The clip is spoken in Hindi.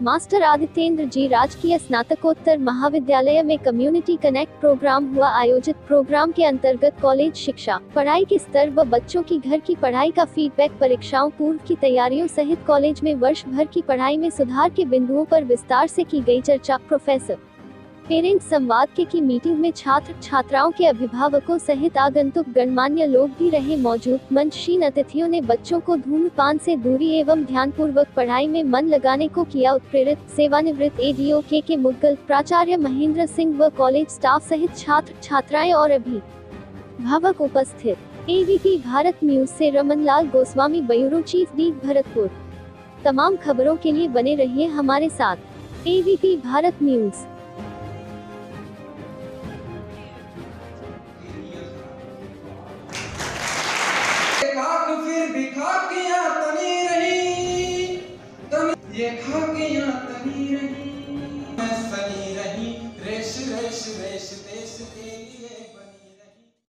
मास्टर आदित्येंद्र जी राजकीय स्नातकोत्तर महाविद्यालय में कम्युनिटी कनेक्ट प्रोग्राम हुआ आयोजित। प्रोग्राम के अंतर्गत कॉलेज शिक्षा, पढ़ाई के स्तर व बच्चों की घर की पढ़ाई का फीडबैक, परीक्षाओं पूर्व की तैयारियों सहित कॉलेज में वर्ष भर की पढ़ाई में सुधार के बिंदुओं पर विस्तार से की गई चर्चा। प्रोफेसर पेरेंट संवाद की मीटिंग में छात्र छात्राओं के अभिभावकों सहित आगंतुक गणमान्य लोग भी रहे मौजूद। मंचशीन अतिथियों ने बच्चों को धूम्रपान से दूरी एवं ध्यानपूर्वक पढ़ाई में मन लगाने को किया उत्प्रेरित। सेवानिवृत्त एडीओ के मुद्गल, प्राचार्य महेंद्र सिंह व कॉलेज स्टाफ सहित छात्र छात्राएं और अभिभावक उपस्थित। एबीपी भारत न्यूज से रमनलाल गोस्वामी, ब्यूरो चीफ, दीप, भरतपुर। तमाम खबरों के लिए बने रहिए हमारे साथ। ABP Bharat news. फिर भी खाकियां तनी रही, ये खाकियां तनी रही, मैं सनी रही, रेश रेश रेश देश के लिए।